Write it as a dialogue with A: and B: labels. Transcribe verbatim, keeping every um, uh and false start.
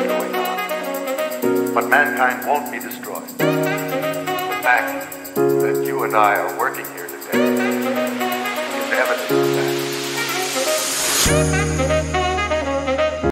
A: going on. But mankind won't be destroyed. The fact that you and I are working here today is evidence of that.